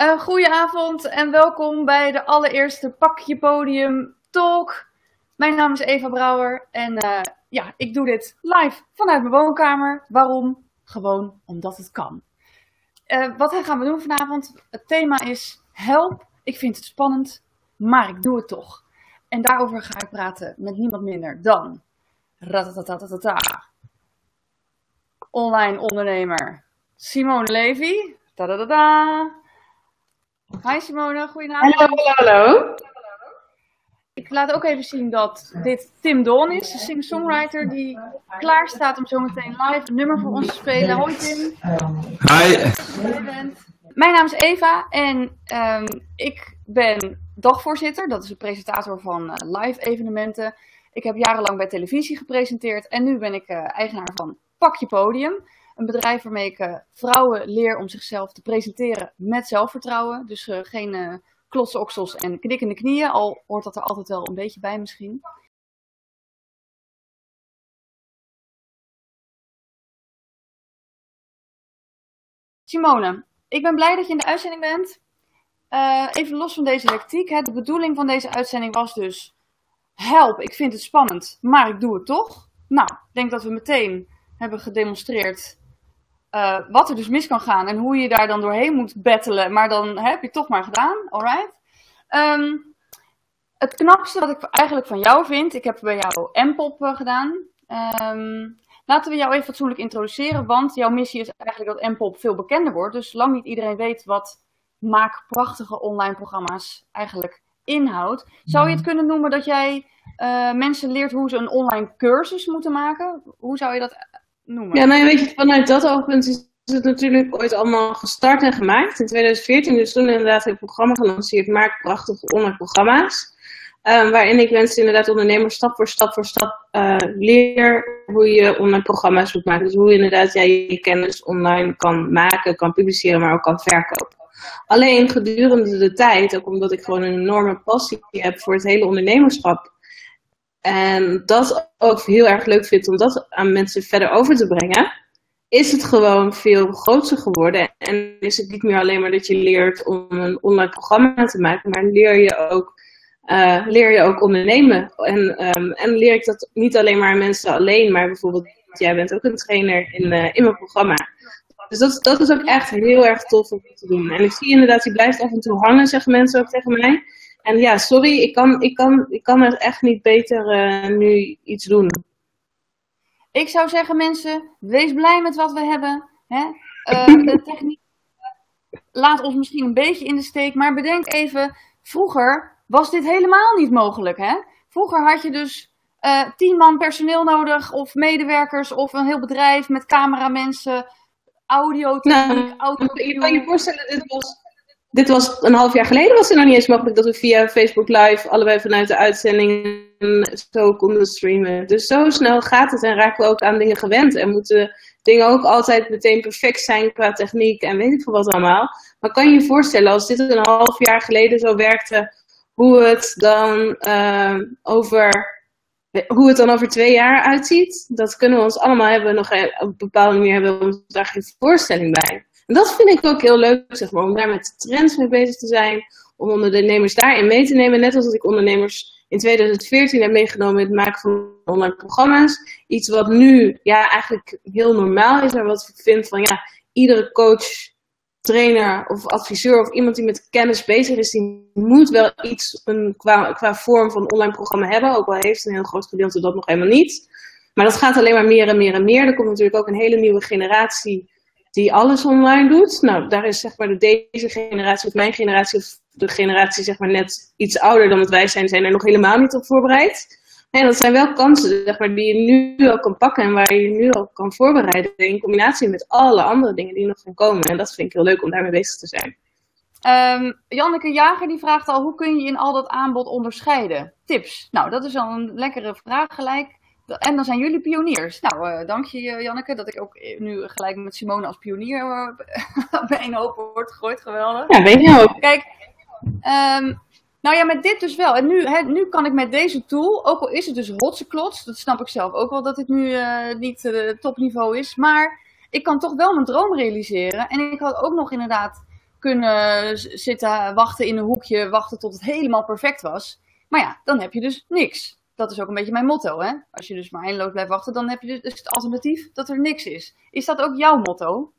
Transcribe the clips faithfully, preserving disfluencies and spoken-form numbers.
Uh, goedenavond en welkom bij de allereerste Pak je Podium Talk. Mijn naam is Eva Brouwer en uh, ja, ik doe dit live vanuit mijn woonkamer. Waarom? Gewoon omdat het kan. Uh, wat gaan we doen vanavond? Het thema is help. Ik vind het spannend, maar ik doe het toch. En daarover ga ik praten met niemand minder dan ratatatatata, online ondernemer Simone Levy. Tadadada. Hi Simone, goedenavond. Hallo, hallo, hallo. Ik laat ook even zien dat dit Tim Dawn is, de singer-songwriter die klaar staat om zometeen live een nummer voor ons te spelen. Hoi Tim. Hi. Mijn naam is Eva en um, ik ben dagvoorzitter, dat is de presentator van uh, live evenementen. Ik heb jarenlang bij televisie gepresenteerd en nu ben ik uh, eigenaar van Pak je Podium. Een bedrijf waarmee ik uh, vrouwen leer om zichzelf te presenteren met zelfvertrouwen. Dus uh, geen uh, klotse oksels en knikkende knieën, al hoort dat er altijd wel een beetje bij misschien. Simone, ik ben blij dat je in de uitzending bent. Uh, even los van deze hectiek. Hè. De bedoeling van deze uitzending was dus help, ik vind het spannend, maar ik doe het toch. Nou, ik denk dat we meteen hebben gedemonstreerd Uh, wat er dus mis kan gaan en hoe je daar dan doorheen moet battelen, maar dan heb je het toch maar gedaan, alright? Um, het knapste wat ik eigenlijk van jou vind, ik heb bij jou M-pop uh, gedaan. Um, laten we jou even fatsoenlijk introduceren, want jouw missie is eigenlijk dat M-pop veel bekender wordt. Dus lang niet iedereen weet wat maak prachtige online programma's eigenlijk inhoudt. Zou je het kunnen noemen dat jij uh, mensen leert hoe ze een online cursus moeten maken? Hoe zou je dat noemen? Ja, nou weet je, vanuit dat oogpunt is het natuurlijk ooit allemaal gestart en gemaakt. In tweeduizend veertien dus toen inderdaad een programma gelanceerd, Maak prachtige online programma's. Um, waarin ik mensen inderdaad ondernemers stap voor stap voor stap uh, leer hoe je online programma's moet maken. Dus hoe je inderdaad ja, je kennis online kan maken, kan publiceren, maar ook kan verkopen. Alleen gedurende de tijd, ook omdat ik gewoon een enorme passie heb voor het hele ondernemerschap. En dat ook heel erg leuk vind om dat aan mensen verder over te brengen, is het gewoon veel groter geworden. En is het niet meer alleen maar dat je leert om een online programma te maken, maar leer je ook, uh, leer je ook ondernemen. En, um, en leer ik dat niet alleen maar aan mensen alleen, maar bijvoorbeeld jij bent ook een trainer in, uh, in mijn programma. Dus dat, dat is ook echt heel erg tof om te doen. En ik zie inderdaad, die blijft af en toe hangen, zeggen mensen ook tegen mij. En ja, sorry, ik kan, ik kan, ik kan er echt niet beter uh, nu iets doen. Ik zou zeggen, mensen, wees blij met wat we hebben. Hè? Uh, de techniek laat ons misschien een beetje in de steek, maar bedenk even, vroeger was dit helemaal niet mogelijk. Hè? Vroeger had je dus uh, tien man personeel nodig, of medewerkers, of een heel bedrijf met cameramensen, audiotechniek, nou, audio. Je kan je voorstellen, dit was... Dit was een half jaar geleden, was het nog niet eens mogelijk dat we via Facebook Live allebei vanuit de uitzending zo konden streamen. Dus zo snel gaat het en raken we ook aan dingen gewend. En moeten dingen ook altijd meteen perfect zijn qua techniek en weet ik veel wat allemaal. Maar kan je je voorstellen, als dit een half jaar geleden zo werkte, hoe het dan, uh, over, hoe het dan over twee jaar uitziet? Dat kunnen we ons allemaal hebben, nog op een bepaalde manier hebben we ons daar geen voorstelling bij. En dat vind ik ook heel leuk, zeg maar, om daar met de trends mee bezig te zijn, om ondernemers daarin mee te nemen. Net als dat ik ondernemers in tweeduizend veertien heb meegenomen in het maken van online programma's. Iets wat nu ja, eigenlijk heel normaal is, maar wat ik vind van ja, iedere coach, trainer of adviseur of iemand die met kennis bezig is, die moet wel iets een, qua, qua vorm van online programma hebben. Ook al heeft een heel groot gedeelte dat nog helemaal niet. Maar dat gaat alleen maar meer en meer en meer. Er komt natuurlijk ook een hele nieuwe generatie die alles online doet. Nou, daar is zeg maar de, deze generatie of mijn generatie of de generatie zeg maar net iets ouder dan dat wij zijn, zijn er nog helemaal niet op voorbereid. En dat zijn wel kansen zeg maar, die je nu al kan pakken en waar je je nu al kan voorbereiden in combinatie met alle andere dingen die nog gaan komen. En dat vind ik heel leuk om daarmee bezig te zijn. Um, Janneke Jager die vraagt al, hoe kun je in al dat aanbod onderscheiden? Tips. Nou, dat is al een lekkere vraag gelijk. En dan zijn jullie pioniers. Nou, uh, dank je Janneke dat ik ook nu gelijk met Simone als pionier uh, bij een hoop word gegooid. Geweldig. Ja, weet je ook. Kijk, um, nou ja, met dit dus wel. En nu, he, nu kan ik met deze tool, ook al is het dus rotseklots, dat snap ik zelf ook wel dat het nu uh, niet uh, topniveau is, maar ik kan toch wel mijn droom realiseren. En ik had ook nog inderdaad kunnen zitten wachten in een hoekje, wachten tot het helemaal perfect was. Maar ja, dan heb je dus niks. Dat is ook een beetje mijn motto, hè. Als je dus maar eindeloos blijft wachten, dan heb je dus het alternatief dat er niks is. Is dat ook jouw motto?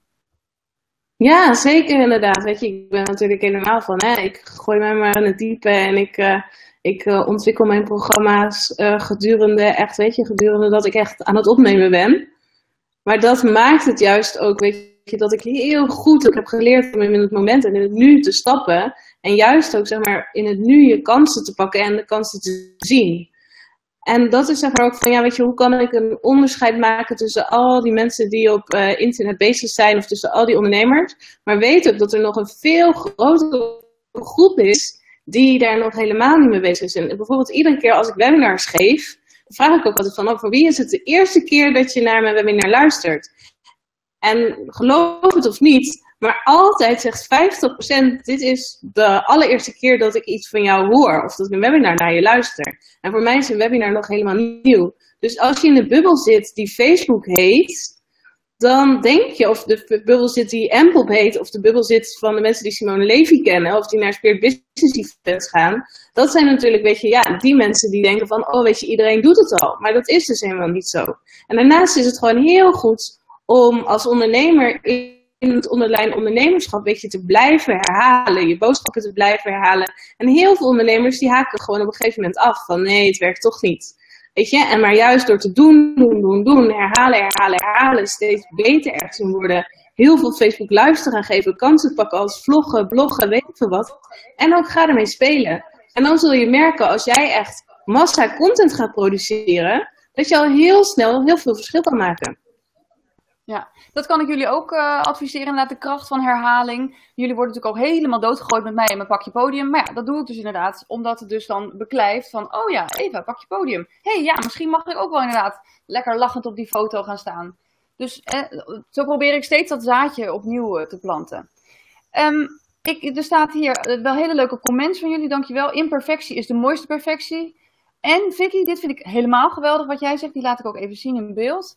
Ja, zeker inderdaad. Weet je, ik ben natuurlijk helemaal van, hè, ik gooi mij maar in het diepe en ik, uh, ik uh, ontwikkel mijn programma's uh, gedurende, echt, weet je, gedurende dat ik echt aan het opnemen ben. Maar dat maakt het juist ook, weet je, dat ik heel goed ook heb geleerd om in het moment en in het nu te stappen. En juist ook, zeg maar, in het nu je kansen te pakken en de kansen te zien. En dat is zeg maar ook van, ja, weet je, hoe kan ik een onderscheid maken tussen al die mensen die op uh, internet bezig zijn of tussen al die ondernemers. Maar weet ook dat er nog een veel grotere groep is die daar nog helemaal niet mee bezig is. En bijvoorbeeld iedere keer als ik webinars geef, dan vraag ik ook altijd van, oh, voor wie is het de eerste keer dat je naar mijn webinar luistert? En geloof het of niet, maar altijd zegt vijftig procent, dit is de allereerste keer dat ik iets van jou hoor. Of dat ik een webinar naar je luister. En voor mij is een webinar nog helemaal nieuw. Dus als je in de bubbel zit die Facebook heet, dan denk je, of de bubbel zit die Ampop heet, of de bubbel zit van de mensen die Simone Levy kennen, of die naar Spirit Business Events gaan. Dat zijn natuurlijk, weet je, ja, die mensen die denken van, oh, weet je, iedereen doet het al. Maar dat is dus helemaal niet zo. En daarnaast is het gewoon heel goed om als ondernemer in het onderlijn ondernemerschap, weet je, te blijven herhalen, je boodschappen te blijven herhalen. En heel veel ondernemers die haken gewoon op een gegeven moment af van nee, het werkt toch niet. Weet je, en maar juist door te doen, doen, doen, doen, herhalen, herhalen, herhalen, steeds beter ergens in worden. Heel veel Facebook lives te gaan geven, kansen pakken als vloggen, bloggen, weet ik veel wat. En ook ga ermee spelen. En dan zul je merken, als jij echt massa content gaat produceren, dat je al heel snel heel veel verschil kan maken. Ja, dat kan ik jullie ook uh, adviseren, inderdaad, de kracht van herhaling. Jullie worden natuurlijk ook helemaal doodgegooid met mij en mijn pakje podium. Maar ja, dat doe ik dus inderdaad, omdat het dus dan beklijft van, oh ja, Eva, pakje podium. Hé, hey, ja, misschien mag ik ook wel inderdaad lekker lachend op die foto gaan staan. Dus eh, zo probeer ik steeds dat zaadje opnieuw uh, te planten. Um, ik, er staat hier uh, wel hele leuke comments van jullie, dankjewel. Imperfectie is de mooiste perfectie. En Vicky, dit vind ik helemaal geweldig wat jij zegt, die laat ik ook even zien in beeld.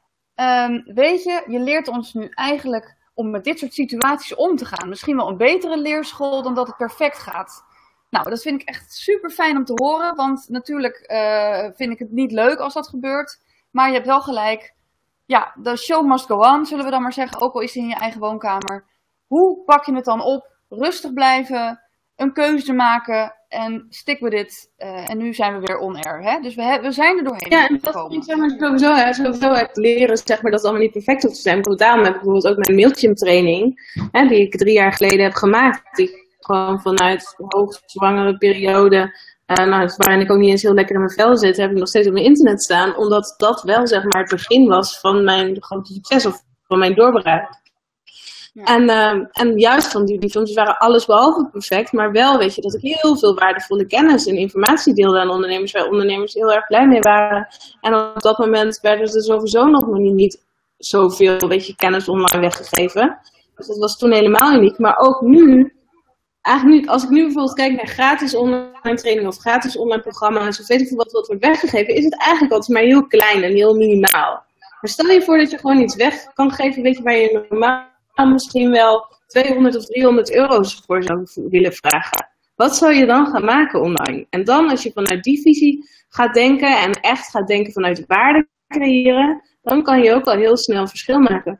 Um, weet je, je leert ons nu eigenlijk om met dit soort situaties om te gaan. Misschien wel een betere leerschool dan dat het perfect gaat. Nou, dat vind ik echt super fijn om te horen. Want natuurlijk uh, vind ik het niet leuk als dat gebeurt. Maar je hebt wel gelijk. Ja, de show must go on, zullen we dan maar zeggen. Ook al is het in je eigen woonkamer. Hoe pak je het dan op? Rustig blijven. Een keuze maken. En stick with it. Uh, en nu zijn we weer on air. Hè? Dus we, we zijn er doorheen ja, en dat gekomen. Ik zeg maar sowieso, hè, sowieso het leren, zeg maar, dat het allemaal niet perfect hoeft te zijn. Daarom heb ik bijvoorbeeld ook mijn Mailchimp training, hè, die ik drie jaar geleden heb gemaakt. Die ik gewoon vanuit de hoogzwangere periode, uh, nou, waarin ik ook niet eens heel lekker in mijn vel zit, heb ik nog steeds op mijn internet staan. Omdat dat wel, zeg maar, het begin was van mijn grote succes of van mijn doorbraak. Ja. En, uh, en juist van die, die filmpjes waren alles behalve perfect, maar wel weet je dat ik heel veel waardevolle kennis en informatie deelde aan ondernemers, waar ondernemers heel erg blij mee waren. En op dat moment werden er sowieso nog niet, niet zoveel weet je, kennis online weggegeven. Dus dat was toen helemaal uniek. Maar ook nu, eigenlijk nu, als ik nu bijvoorbeeld kijk naar gratis online training of gratis online programma's of weet ik veel wat, wat wordt weggegeven, is het eigenlijk altijd maar heel klein en heel minimaal. Maar stel je voor dat je gewoon iets weg kan geven, weet je, waar je normaal misschien wel tweehonderd of driehonderd euro's voor zou willen vragen. Wat zou je dan gaan maken online? En dan als je vanuit die visie gaat denken en echt gaat denken vanuit waarde creëren, dan kan je ook al heel snel verschil maken.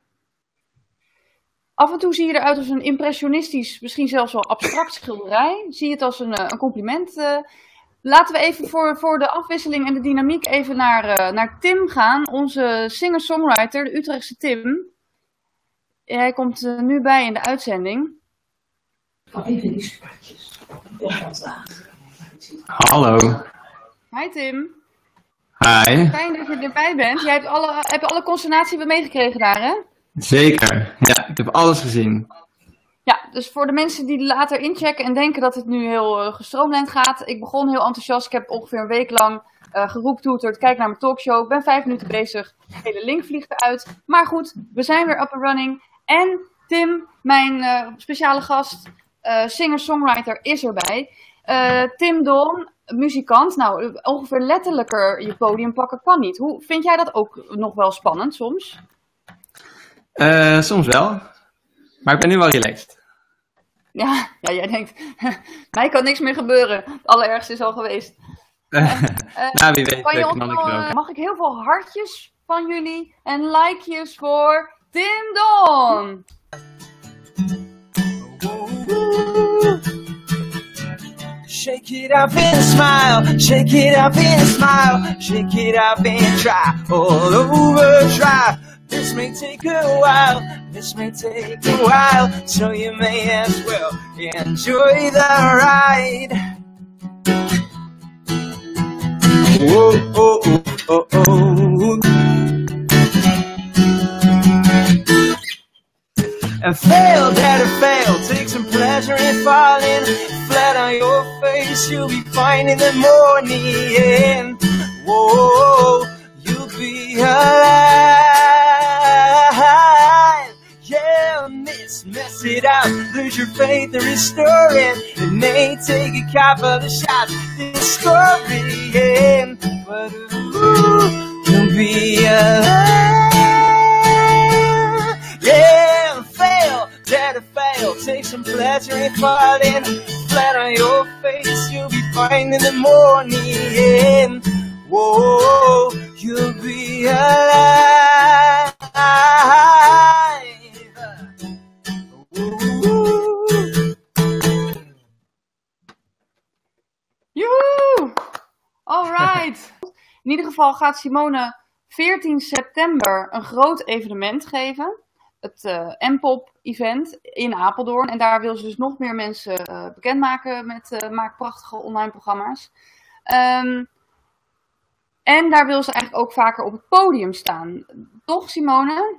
Af en toe zie je eruit als een impressionistisch, misschien zelfs wel abstract schilderij. Zie je het als een, een compliment. Uh, laten we even voor, voor de afwisseling en de dynamiek even naar, uh, naar Tim gaan. Onze singer-songwriter, de Utrechtse Tim. Hij komt uh, nu bij in de uitzending. Even die spatjes. Hallo. Hi Tim. Hi. Fijn dat je erbij bent. Jij hebt alle, heb je alle consternatie weer meegekregen daar, hè? Zeker. Ja, ik heb alles gezien. Ja, dus voor de mensen die later inchecken en denken dat het nu heel uh, gestroomlijnd gaat. Ik begon heel enthousiast. Ik heb ongeveer een week lang uh, geroeptoeterd. Kijk naar mijn talkshow. Ik ben vijf minuten bezig. De hele link vliegt eruit. Maar goed, we zijn weer up and running. En Tim, mijn uh, speciale gast, uh, singer-songwriter, is erbij. Uh, Tim Don, muzikant. Nou, ongeveer letterlijker je podium pakken kan niet. Hoe vind jij dat ook nog wel spannend soms? Uh, soms wel. Maar ik ben nu wel relaxed. Ja, ja, jij denkt, mij kan niks meer gebeuren. Het allerergste is al geweest. Uh, uh, nou, wie weet. Kan je Uh, nog, uh, mag ik heel veel hartjes van jullie en likejes voor Tim Don? Shake it up and smile, shake it up and smile, shake it up and try all over, try. This may take a while, this may take a while, so you may as well enjoy the ride. Whoa, oh, oh, oh, oh. And fail, dare to fail, take some pleasure in falling flat on your face. You'll be fine in the morning. Whoa, you'll be alive. Yeah, miss, mess it up, lose your faith and restore it. It may take a couple of shots to score it, but ooh, you'll be alive. Yeah, fail, dare to fail, take some pleasure in falling flat on your face. You'll be fine in the morning. Whoa, you'll be alive. Joehoe! Alright. In ieder geval gaat Simone veertien september een groot evenement geven. Het uh, M-pop-event in Apeldoorn. En daar wil ze dus nog meer mensen uh, bekendmaken met uh, maak prachtige online programma's. Um, en daar wil ze eigenlijk ook vaker op het podium staan. Toch, Simone?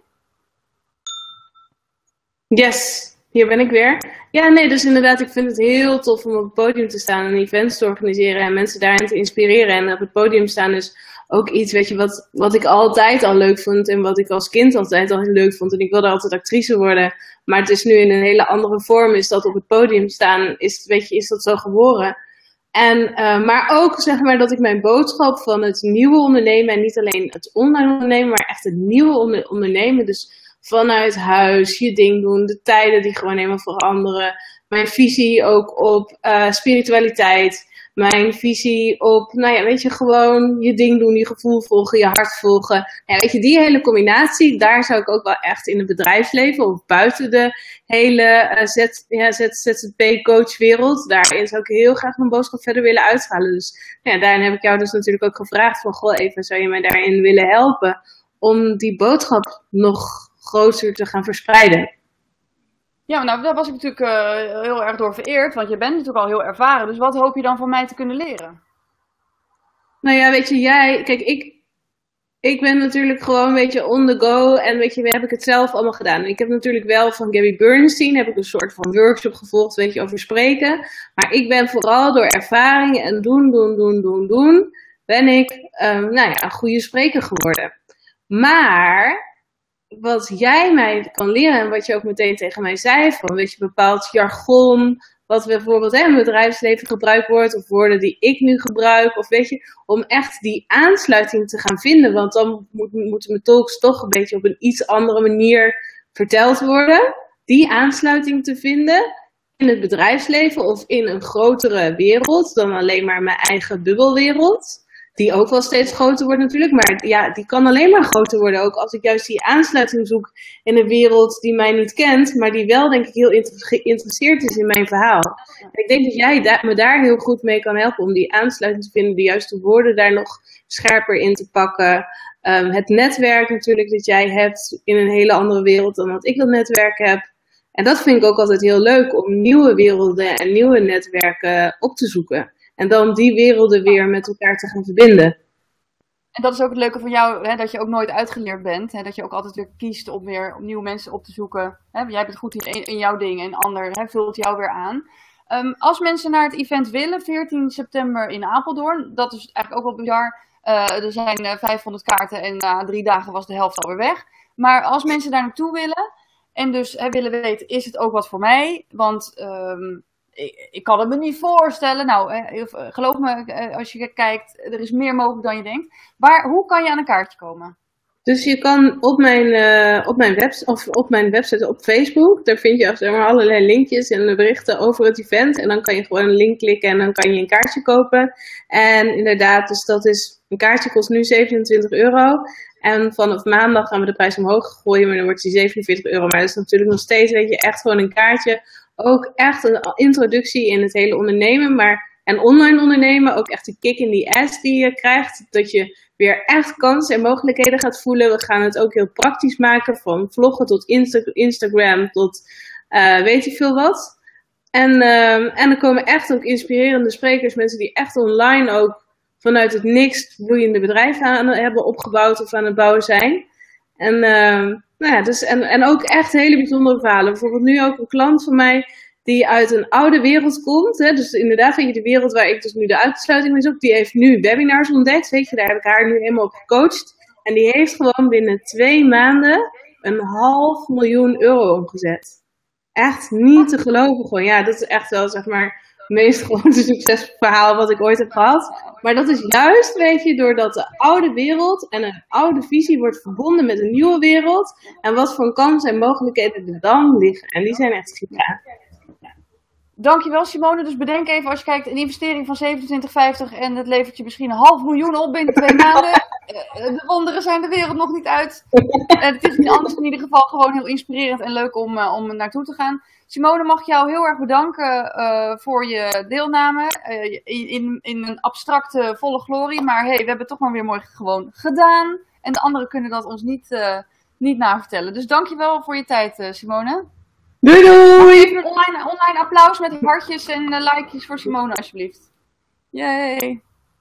Yes, hier ben ik weer. Ja, nee, dus inderdaad, ik vind het heel tof om op het podium te staan en events te organiseren en mensen daarin te inspireren. En op het podium staan is ook iets, weet je, wat, wat ik altijd al leuk vond en wat ik als kind altijd al leuk vond. En ik wilde altijd actrice worden, maar het is nu in een hele andere vorm, is dat op het podium staan, is, weet je, is dat zo geboren. En, uh, maar ook, zeg maar, dat ik mijn boodschap van het nieuwe ondernemen, en niet alleen het online ondernemen, maar echt het nieuwe onder, ondernemen, dus vanuit huis, je ding doen, de tijden die gewoon helemaal veranderen. Mijn visie ook op uh, spiritualiteit. Mijn visie op, nou ja, weet je, gewoon je ding doen, je gevoel volgen, je hart volgen. Ja, weet je, die hele combinatie, daar zou ik ook wel echt in het bedrijfsleven of buiten de hele uh, Z, ja, Z Z P-coachwereld, daarin zou ik heel graag mijn boodschap verder willen uithalen. Dus ja, daarin heb ik jou dus natuurlijk ook gevraagd van, goh, even, zou je mij daarin willen helpen om die boodschap nog groter te gaan verspreiden? Ja, nou, daar was ik natuurlijk uh, heel erg door vereerd, want je bent natuurlijk al heel ervaren. Dus wat hoop je dan van mij te kunnen leren? Nou ja, weet je, jij, kijk, ik, ik ben natuurlijk gewoon een beetje on the go en weet je, heb ik het zelf allemaal gedaan. Ik heb natuurlijk wel van Gabby Bernstein, heb ik een soort van workshop gevolgd, weet je, over spreken. Maar ik ben vooral door ervaring en doen, doen, doen, doen, doen, ben ik, um, nou ja, een goede spreker geworden. Maar wat jij mij kan leren en wat je ook meteen tegen mij zei, van weet je, bepaald jargon, wat bijvoorbeeld hè, in het bedrijfsleven gebruikt wordt, of woorden die ik nu gebruik, of weet je, om echt die aansluiting te gaan vinden, want dan moet, moeten mijn talks toch een beetje op een iets andere manier verteld worden, die aansluiting te vinden in het bedrijfsleven of in een grotere wereld dan alleen maar mijn eigen bubbelwereld. Die ook wel steeds groter wordt natuurlijk, maar ja, die kan alleen maar groter worden. Ook als ik juist die aansluiting zoek in een wereld die mij niet kent, maar die wel denk ik heel geïnteresseerd is in mijn verhaal. En ik denk dat jij da- me daar heel goed mee kan helpen om die aansluiting te vinden, de juiste woorden daar nog scherper in te pakken. Um, het netwerk natuurlijk dat jij hebt in een hele andere wereld dan wat ik dat netwerk heb. En dat vind ik ook altijd heel leuk om nieuwe werelden en nieuwe netwerken op te zoeken. En dan die werelden weer met elkaar te gaan verbinden. En dat is ook het leuke van jou, hè, dat je ook nooit uitgeleerd bent. Hè, dat je ook altijd weer kiest om weer nieuwe mensen op te zoeken. Hè, jij bent goed in, in jouw ding en een ander hè, vult jou weer aan. Um, als mensen naar het event willen, veertien september in Apeldoorn. Dat is eigenlijk ook wel bizar. Uh, er zijn uh, vijfhonderd kaarten en na uh, drie dagen was de helft alweer weg. Maar als mensen daar naartoe willen en dus hè, willen weten, is het ook wat voor mij? Want Um, Ik, ik kan het me niet voorstellen. Nou, eh, geloof me, eh, als je kijkt, er is meer mogelijk dan je denkt. Waar, hoe kan je aan een kaartje komen? Dus je kan op mijn, uh, op, mijn webs- of op mijn website op Facebook, daar vind je zeg maar, allerlei linkjes en berichten over het event. En dan kan je gewoon een link klikken en dan kan je een kaartje kopen. En inderdaad, dus dat is, een kaartje kost nu zevenentwintig euro. En vanaf maandag gaan we de prijs omhoog gooien, maar dan wordt die zevenenveertig euro. Maar dat is natuurlijk nog steeds, weet je, echt gewoon een kaartje. Ook echt een introductie in het hele ondernemen, maar... En online ondernemen, ook echt de kick in die ass die je krijgt. Dat je weer echt kansen en mogelijkheden gaat voelen. We gaan het ook heel praktisch maken. Van vloggen tot Insta- Instagram tot uh, weet ik veel wat. En, uh, en er komen echt ook inspirerende sprekers. Mensen die echt online ook vanuit het niks bloeiende bedrijf aan hebben opgebouwd of aan het bouwen zijn. En, uh, nou ja, dus, en, en ook echt hele bijzondere verhalen. Bijvoorbeeld nu ook een klant van mij... die uit een oude wereld komt. Hè? Dus inderdaad, weet je, de wereld waar ik dus nu de uitsluiting mee zoek, die heeft nu webinars ontdekt. Weet je, daar heb ik haar nu helemaal op gecoacht. En die heeft gewoon binnen twee maanden een half miljoen euro omgezet. Echt niet te geloven gewoon. Ja, dat is echt wel, zeg maar, het meest grote succesverhaal wat ik ooit heb gehad. Maar dat is juist, weet je, doordat de oude wereld en een oude visie wordt verbonden met een nieuwe wereld. En wat voor kansen en mogelijkheden er dan liggen. En die zijn echt giga. Dankjewel Simone. Dus bedenk even als je kijkt een investering van zevenentwintig vijftig en het levert je misschien een half miljoen op binnen twee maanden. De wonderen zijn de wereld nog niet uit. Het is niet anders, in ieder geval gewoon heel inspirerend en leuk om, om naartoe te gaan. Simone, mag ik jou heel erg bedanken uh, voor je deelname uh, in, in een abstracte volle glorie. Maar hey, we hebben het toch maar weer mooi gewoon gedaan. En de anderen kunnen dat ons niet, uh, niet navertellen. Dus dankjewel voor je tijd uh, Simone. Doei doei! Even een online, online applaus met hartjes en uh, likejes voor Simone alsjeblieft. Yay!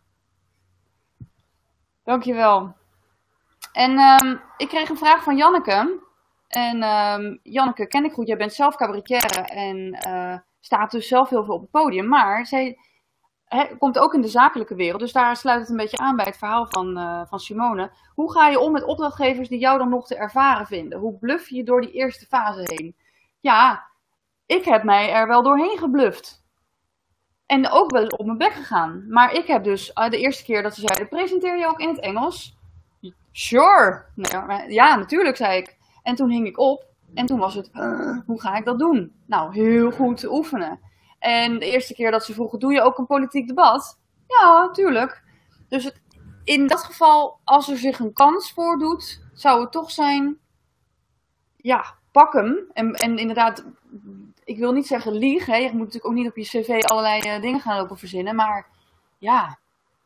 Dankjewel. En um, ik kreeg een vraag van Janneke. En um, Janneke ken ik goed, jij bent zelf cabaretière en uh, staat dus zelf heel veel op het podium. Maar zij he, komt ook in de zakelijke wereld, dus daar sluit het een beetje aan bij het verhaal van, uh, van Simone. Hoe ga je om met opdrachtgevers die jou dan nog te ervaren vinden? Hoe bluff je door die eerste fase heen? Ja, ik heb mij er wel doorheen gebluft. En ook wel eens op mijn bek gegaan. Maar ik heb dus uh, de eerste keer dat ze zeiden, presenteer je ook in het Engels? Sure. Nee, ja, natuurlijk, zei ik. En toen hing ik op. En toen was het, uh, hoe ga ik dat doen? Nou, heel goed oefenen. En de eerste keer dat ze vroegen, doe je ook een politiek debat? Ja, tuurlijk. Dus het, in dat geval, als er zich een kans voordoet, zou het toch zijn, ja, pak hem. En, en inderdaad, ik wil niet zeggen lieg. Hè. Je moet natuurlijk ook niet op je cv allerlei uh, dingen gaan lopen verzinnen. Maar ja,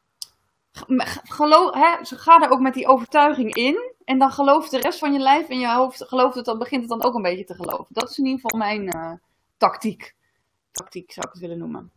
geloof, hè, ga er ook met die overtuiging in. En dan gelooft de rest van je lijf en je hoofd, gelooft het, dan begint het dan ook een beetje te geloven. Dat is in ieder geval mijn uh, tactiek. Tactiek zou ik het willen noemen.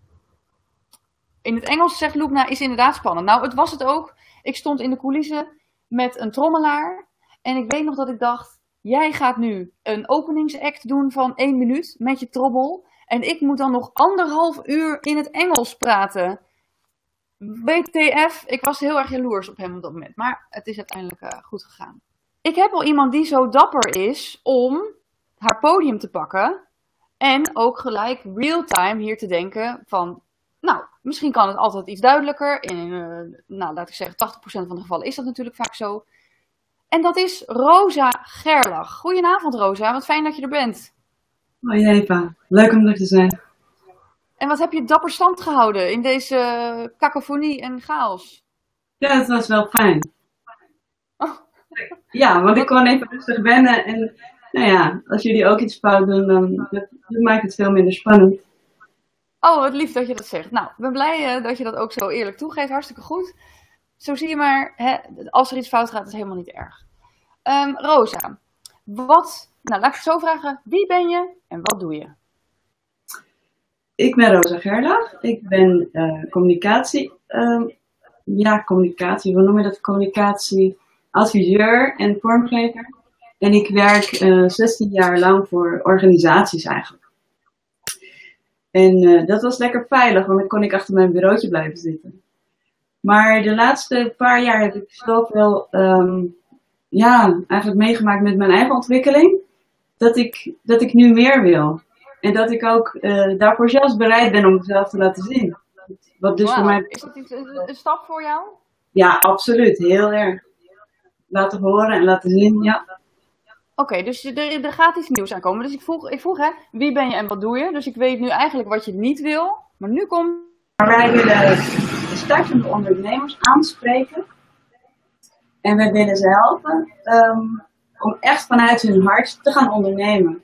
In het Engels zegt Loekna, is inderdaad spannend. Nou, het was het ook. Ik stond in de coulissen met een trommelaar. En ik weet nog dat ik dacht, jij gaat nu een openingsact doen van één minuut met je trommel. En ik moet dan nog anderhalf uur in het Engels praten. W T F, ik was heel erg jaloers op hem op dat moment. Maar het is uiteindelijk uh, goed gegaan. Ik heb al iemand die zo dapper is om haar podium te pakken. En ook gelijk real-time hier te denken van, nou, misschien kan het altijd iets duidelijker. In, uh, nou, laat ik zeggen, tachtig procent van de gevallen is dat natuurlijk vaak zo. En dat is Rosa Gerlach. Goedenavond Rosa, wat fijn dat je er bent. Hoi Eva, leuk om er te zijn. En wat heb je dapper stand gehouden in deze cacophonie en chaos? Ja, het was wel fijn. Oh. Ja, want ik kon even rustig wennen en nou ja, als jullie ook iets fout doen, dan dat, dat maakt het veel minder spannend. Oh, wat lief dat je dat zegt. Nou, ik ben blij uh, dat je dat ook zo eerlijk toegeeft. Hartstikke goed. Zo zie je maar, hè, als er iets fout gaat, is het helemaal niet erg. Um, Rosa, wat, nou laat ik het zo vragen. Wie ben je en wat doe je? Ik ben Rosa Gerlach. Ik ben uh, communicatie, uh, ja communicatie, hoe noem je dat? Communicatieadviseur en vormgever. En ik werk uh, zestien jaar lang voor organisaties eigenlijk. En uh, dat was lekker veilig, want dan kon ik achter mijn bureautje blijven zitten. Maar de laatste paar jaar heb ik zoveel um, ja, eigenlijk meegemaakt met mijn eigen ontwikkeling, dat ik, dat ik nu meer wil. En dat ik ook uh, daarvoor zelfs bereid ben om mezelf te laten zien. Wat dus wow. voor mij... Is dat iets, een, een stap voor jou? Ja, absoluut. Heel erg. laten horen en laten zien. Ja. Oké, okay, dus er, er gaat iets nieuws aankomen. Dus ik vroeg, ik vroeg, hè, wie ben je en wat doe je? Dus ik weet nu eigenlijk wat je niet wil. Maar nu komt... Wij willen startende ondernemers aanspreken. En wij willen ze helpen um, om echt vanuit hun hart te gaan ondernemen.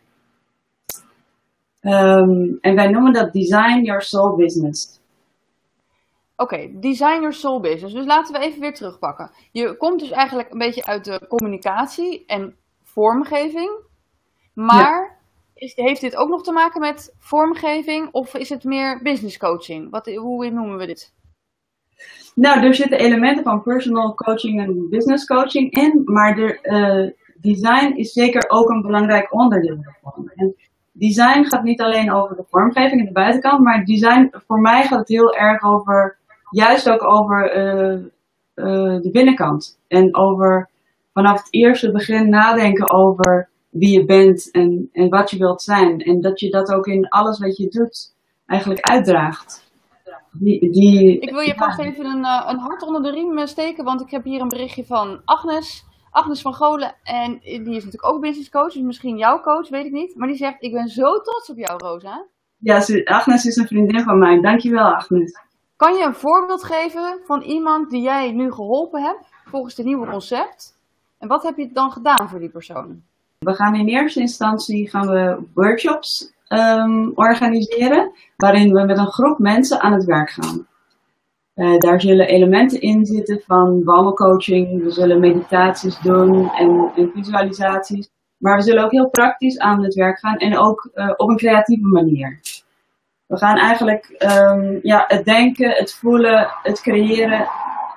Um, en wij noemen dat Design Your Soul Business. Oké, okay, Design Your Soul Business. Dus laten we even weer terugpakken. Je komt dus eigenlijk een beetje uit de communicatie en vormgeving. Maar ja. is, heeft dit ook nog te maken met vormgeving of is het meer business coaching? Wat, hoe noemen we dit? Nou, er zitten elementen van personal coaching en business coaching in. Maar de, uh, design is zeker ook een belangrijk onderdeel daarvan. En design gaat niet alleen over de vormgeving en de buitenkant. Maar design, voor mij gaat het heel erg over, juist ook over uh, uh, de binnenkant. En over vanaf het eerste begin nadenken over wie je bent en, en wat je wilt zijn. En dat je dat ook in alles wat je doet eigenlijk uitdraagt. Die, die, ik wil je vast even een, een hart onder de riem steken, want ik heb hier een berichtje van Agnes. Agnes van Golen, en die is natuurlijk ook business coach, dus misschien jouw coach, weet ik niet. Maar die zegt, ik ben zo trots op jou, Rosa. Ja, Agnes is een vriendin van mij. Dankjewel, Agnes. Kan je een voorbeeld geven van iemand die jij nu geholpen hebt, volgens het nieuwe concept? En wat heb je dan gedaan voor die persoon? We gaan in eerste instantie gaan we workshops um, organiseren, waarin we met een groep mensen aan het werk gaan. Uh, daar zullen elementen in zitten van wandelcoaching, we zullen meditaties doen en, en visualisaties. Maar we zullen ook heel praktisch aan het werk gaan en ook uh, op een creatieve manier. We gaan eigenlijk um, ja, het denken, het voelen, het creëren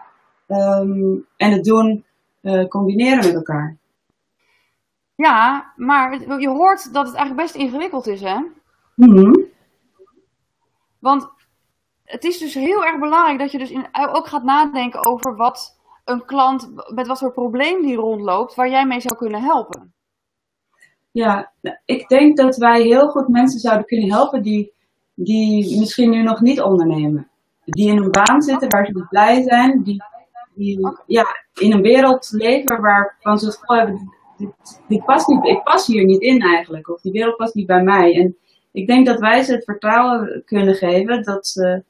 um, en het doen uh, combineren met elkaar. Ja, maar je hoort dat het eigenlijk best ingewikkeld is, hè? Mm-hmm. Want het is dus heel erg belangrijk dat je dus in, ook gaat nadenken over wat een klant, met wat voor probleem die rondloopt, waar jij mee zou kunnen helpen. Ja, ik denk dat wij heel goed mensen zouden kunnen helpen die, die misschien nu nog niet ondernemen. Die in een baan zitten waar ze niet blij zijn, die, die okay. ja, in een wereld leven waarvan ze het gevoel hebben, dit, dit past niet, ik pas hier niet in eigenlijk, of die wereld past niet bij mij. En ik denk dat wij ze het vertrouwen kunnen geven dat ze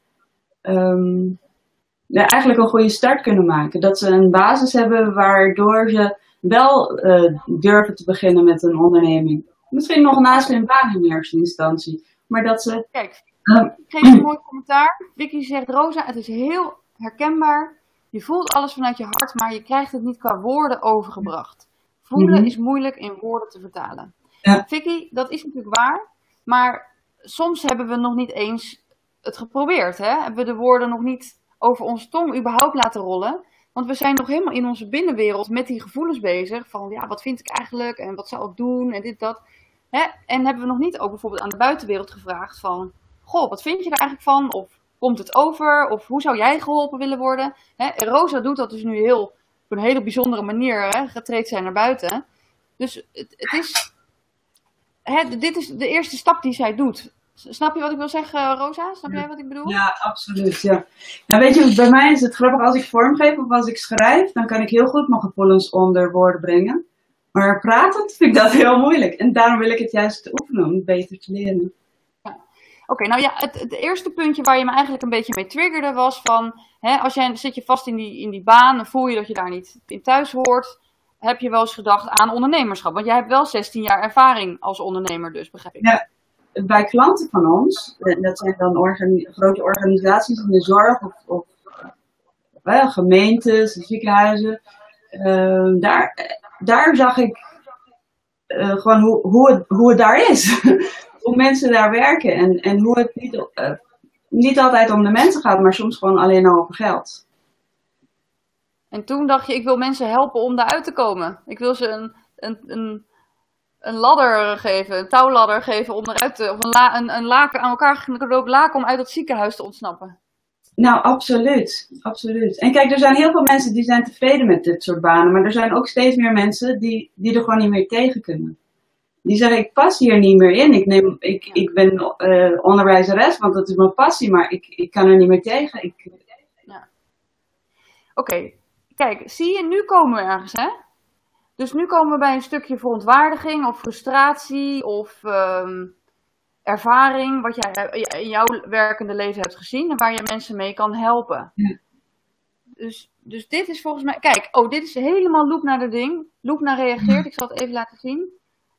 um, ja, eigenlijk een goede start kunnen maken. Dat ze een basis hebben waardoor ze wel uh, durven te beginnen met een onderneming. Misschien nog naast hun baan in eerste instantie. Maar dat ze... Kijk, uh, ik geef een mooi commentaar. Vicky zegt, Rosa, het is heel herkenbaar. Je voelt alles vanuit je hart, maar je krijgt het niet qua woorden overgebracht. Voelen mm-hmm. is moeilijk in woorden te vertalen. Ja. Vicky, dat is natuurlijk waar. Maar soms hebben we nog niet eens het geprobeerd. Hè? Hebben we de woorden nog niet over onze tong überhaupt laten rollen. Want we zijn nog helemaal in onze binnenwereld met die gevoelens bezig. Van ja, wat vind ik eigenlijk en wat zou ik doen en dit, dat. Hè? En hebben we nog niet ook bijvoorbeeld aan de buitenwereld gevraagd van... Goh, wat vind je er eigenlijk van? Of komt het over? Of hoe zou jij geholpen willen worden? Hè? En Rosa doet dat dus nu heel, op een hele bijzondere manier. Hè? Getreed zijn naar buiten. Dus het, het is... Hè, dit is de eerste stap die zij doet. Snap je wat ik wil zeggen, Rosa? Snap jij wat ik bedoel? Ja, absoluut. Ja. Nou, weet je, bij mij is het grappig. Als ik vormgeef of als ik schrijf, dan kan ik heel goed mijn gevoelens onder woorden brengen. Maar pratend vind ik dat heel moeilijk. En daarom wil ik het juist oefenen om het beter te leren. Ja. Oké, okay, nou ja, het, het eerste puntje waar je me eigenlijk een beetje mee triggerde was van... Hè, als jij zit je vast in die, in die baan en voel je dat je daar niet in thuis hoort... Heb je wel eens gedacht aan ondernemerschap? Want jij hebt wel zestien jaar ervaring als ondernemer dus, begrijp ik. Ja, bij klanten van ons, dat zijn dan organi- grote organisaties in de zorg of, of uh, gemeentes, ziekenhuizen. Uh, daar, daar zag ik uh, gewoon hoe, hoe, het, hoe het daar is. Hoe mensen daar werken en, en hoe het niet, uh, niet altijd om de mensen gaat, maar soms gewoon alleen al over geld. En toen dacht je, ik wil mensen helpen om daaruit te komen. Ik wil ze een, een, een, een ladder geven, een touwladder geven om eruit te... Of een, la, een, een laken aan elkaar gelopen laken om uit dat ziekenhuis te ontsnappen. Nou, absoluut. absoluut. En kijk, er zijn heel veel mensen die zijn tevreden met dit soort banen. Maar er zijn ook steeds meer mensen die, die er gewoon niet meer tegen kunnen. Die zeggen, ik pas hier niet meer in. Ik, neem, ik, ik ben uh, onderwijzeres, want dat is mijn passie. Maar ik, ik kan er niet meer tegen. Ik... Ja. Oké. Okay. Kijk, zie je, nu komen we ergens, hè? Dus nu komen we bij een stukje verontwaardiging of frustratie of um, ervaring, wat jij in jouw werkende leven hebt gezien en waar je mensen mee kan helpen. Ja. Dus, dus dit is volgens mij, kijk, oh, dit is helemaal Loepna de ding. Loepna reageert, ik zal het even laten zien.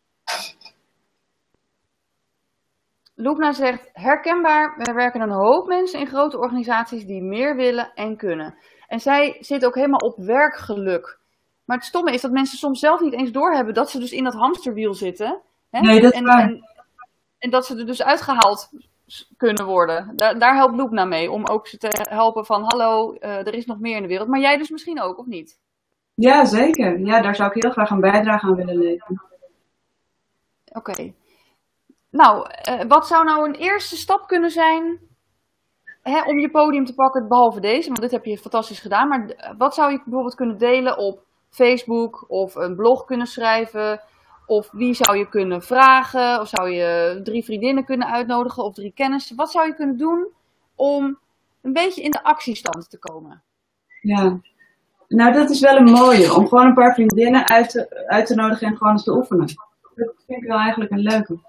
Loepna zegt, herkenbaar, er werken een hoop mensen in grote organisaties die meer willen en kunnen. En zij zit ook helemaal op werkgeluk. Maar het stomme is dat mensen soms zelf niet eens doorhebben dat ze dus in dat hamsterwiel zitten. Hè? Nee, dat is en, waar. en, en dat ze er dus uitgehaald kunnen worden. Daar, daar helpt Loepna mee, om ook ze te helpen van, hallo, uh, er is nog meer in de wereld. Maar jij dus misschien ook, of niet? Ja, zeker. Ja, daar zou ik heel graag een bijdrage aan willen leveren. Oké. Okay. Nou, uh, wat zou nou een eerste stap kunnen zijn hè, om je podium te pakken, behalve deze, want dit heb je fantastisch gedaan. Maar wat zou je bijvoorbeeld kunnen delen op Facebook of een blog kunnen schrijven? Of wie zou je kunnen vragen? Of zou je drie vriendinnen kunnen uitnodigen of drie kennissen? Wat zou je kunnen doen om een beetje in de actiestand te komen? Ja, nou dat is wel een mooie. Om gewoon een paar vriendinnen uit te, uit te nodigen en gewoon eens te oefenen. Dat vind ik wel eigenlijk een leuke.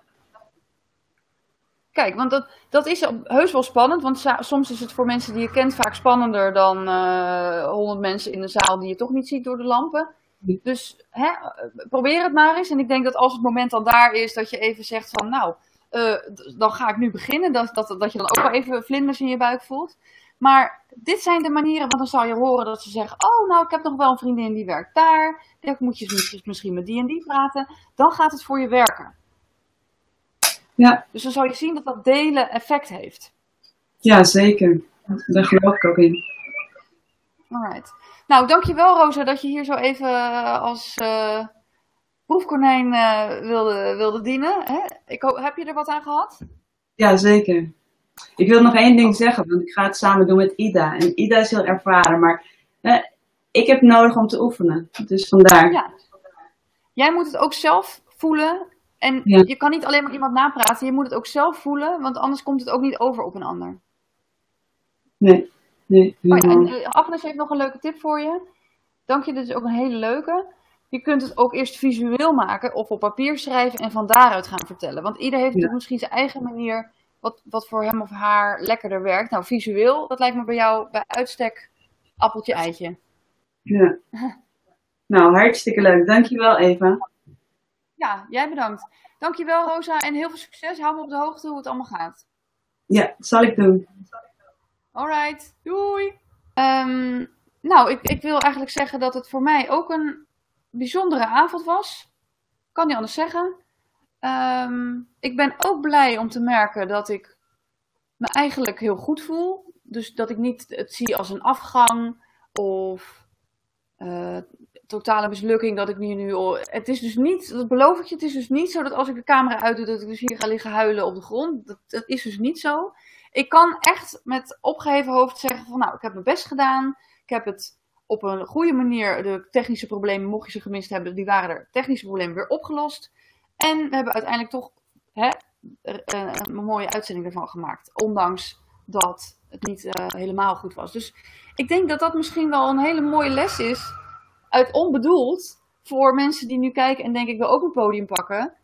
Kijk, want dat, dat is heus wel spannend. Want soms is het voor mensen die je kent vaak spannender dan honderd uh, mensen in de zaal die je toch niet ziet door de lampen. Dus hè, probeer het maar eens. En ik denk dat als het moment dan daar is, dat je even zegt van nou, uh, dan ga ik nu beginnen. Dat, dat, dat je dan ook wel even vlinders in je buik voelt. Maar dit zijn de manieren, want dan zal je horen dat ze zeggen, oh nou, ik heb nog wel een vriendin die werkt daar. Dan moet je misschien met die en die praten. Dan gaat het voor je werken. Ja. Dus dan zal je zien dat dat delen effect heeft. Ja, zeker. Daar geloof ik ook in. Alright. Nou, dankjewel Rosa dat je hier zo even als uh, proefkonijn uh, wilde, wilde dienen. Hè? Ik hoop, heb je er wat aan gehad? Ja, zeker. Ik wil nog één ding zeggen, want ik ga het samen doen met Ida. En Ida is heel ervaren, maar eh, ik heb nodig om te oefenen. Dus vandaar. Ja. Jij moet het ook zelf voelen. En ja. je kan niet alleen maar iemand napraten, je moet het ook zelf voelen, want anders komt het ook niet over op een ander. Nee, nee. Oh ja, en uh, Agnes heeft nog een leuke tip voor je. Dank je, dit is ook een hele leuke. Je kunt het ook eerst visueel maken of op papier schrijven en van daaruit gaan vertellen. Want ieder heeft ja. misschien zijn eigen manier wat, wat voor hem of haar lekkerder werkt. Nou, visueel, dat lijkt me bij jou bij uitstek appeltje eitje. Ja. Nou, hartstikke leuk. Dankjewel Eva. Ja, jij bedankt. Dankjewel Rosa en heel veel succes. Hou me op de hoogte hoe het allemaal gaat. Ja, dat zal ik doen. Alright, doei. Um, nou, ik, ik wil eigenlijk zeggen dat het voor mij ook een bijzondere avond was. Kan niet anders zeggen. Um, ik ben ook blij om te merken dat ik me eigenlijk heel goed voel. Dus dat ik niet het zie als een afgang of uh, totale mislukking dat ik hier nu... Het is dus niet, dat beloof ik je, het is dus niet zo dat als ik de camera uitdoe dat ik dus hier ga liggen huilen op de grond. Dat, dat is dus niet zo. Ik kan echt met opgeheven hoofd zeggen van nou, ik heb mijn best gedaan. Ik heb het op een goede manier, de technische problemen, mocht je ze gemist hebben, die waren er, technische problemen weer opgelost. En we hebben uiteindelijk toch hè, een mooie uitzending ervan gemaakt. Ondanks dat het niet uh, helemaal goed was. Dus ik denk dat dat misschien wel een hele mooie les is. Uit onbedoeld. Voor mensen die nu kijken en denken ik wil ook een podium pakken.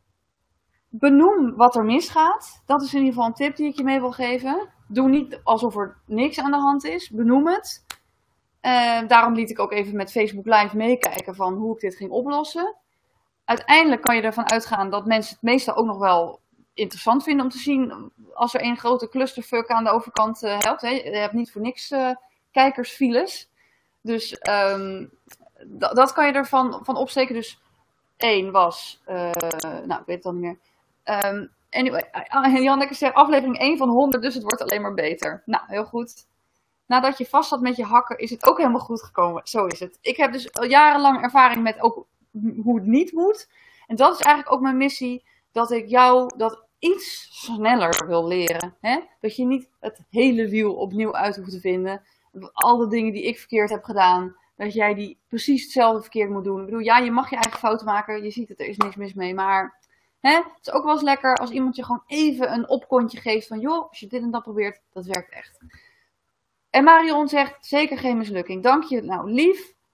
Benoem wat er misgaat. Dat is in ieder geval een tip die ik je mee wil geven. Doe niet alsof er niks aan de hand is. Benoem het. Uh, daarom liet ik ook even met Facebook Live meekijken van hoe ik dit ging oplossen. Uiteindelijk kan je ervan uitgaan dat mensen het meestal ook nog wel interessant vinden om te zien als er een grote clusterfuck aan de overkant uh, helpt. Hè. Je hebt niet voor niks uh, kijkersfiles. Dus um, d- dat kan je ervan van opsteken. Dus één was, uh, nou ik weet het dan niet meer. Um, anyway, Janneke zegt aflevering één van honderd, dus het wordt alleen maar beter. Nou, heel goed. Nadat je vast zat met je hakken is het ook helemaal goed gekomen. Zo is het. Ik heb dus al jarenlang ervaring met ook hoe het niet moet. En dat is eigenlijk ook mijn missie. Dat ik jou dat iets sneller wil leren. Hè? Dat je niet het hele wiel opnieuw uit hoeft te vinden. Al de dingen die ik verkeerd heb gedaan. Dat jij die precies hetzelfde verkeerd moet doen. Ik bedoel, ja, je mag je eigen fouten maken. Je ziet het, er is niks mis mee. Maar hè, het is ook wel eens lekker als iemand je gewoon even een opkontje geeft. Van joh, als je dit en dat probeert, dat werkt echt. En Marion zegt, zeker geen mislukking. Dank je. Nou, lief.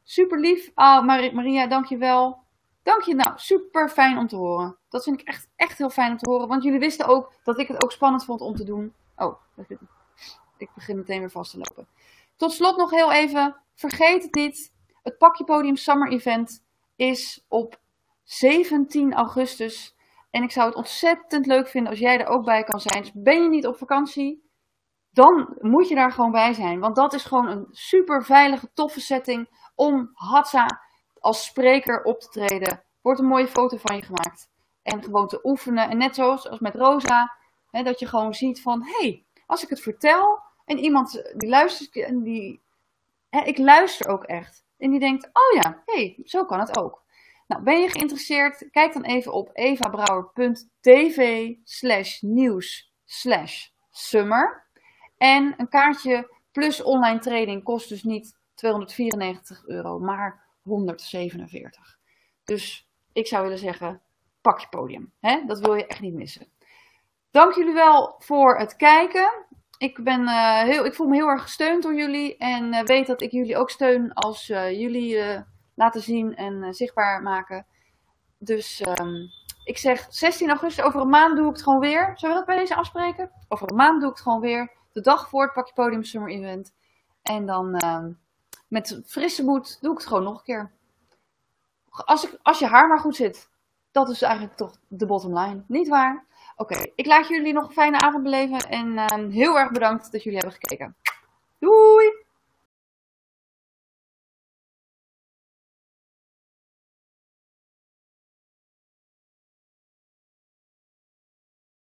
Super lief. Ah, Mar Maria, dank je wel. Dank je. Nou, super fijn om te horen. Dat vind ik echt, echt heel fijn om te horen. Want jullie wisten ook dat ik het ook spannend vond om te doen. Oh, ik begin meteen weer vast te lopen. Tot slot nog heel even. Vergeet het niet. Het Pak je Podium Summer Event is op zeventien augustus. En ik zou het ontzettend leuk vinden als jij er ook bij kan zijn. Dus ben je niet op vakantie, dan moet je daar gewoon bij zijn. Want dat is gewoon een super veilige, toffe setting om Hadza als spreker op te treden. Wordt een mooie foto van je gemaakt. En gewoon te oefenen. En net zoals als met Rosa, hè, dat je gewoon ziet van, hé, hey, als ik het vertel en iemand die luistert, en die, hè, ik luister ook echt. En die denkt, oh ja, hé, hey, zo kan het ook. Nou, ben je geïnteresseerd? Kijk dan even op evabrouwer.tv slash nieuws slash summer. En een kaartje plus online training kost dus niet tweehonderdvierennegentig euro, maar honderdzevenenveertig. Dus ik zou willen zeggen, pak je podium. Hè? Dat wil je echt niet missen. Dank jullie wel voor het kijken. Ik, ben, uh, heel, ik voel me heel erg gesteund door jullie. En uh, weet dat ik jullie ook steun als uh, jullie uh, laten zien en uh, zichtbaar maken. Dus um, ik zeg zestien augustus, over een maand doe ik het gewoon weer. Zullen we dat bij deze afspreken? Over een maand doe ik het gewoon weer. De dag voor het Pak je Podium Summer Event. En dan uh, met frisse moed doe ik het gewoon nog een keer. Als, ik, als je haar maar goed zit. Dat is eigenlijk toch de bottom line. Niet waar? Oké, okay, ik laat jullie nog een fijne avond beleven. En uh, heel erg bedankt dat jullie hebben gekeken.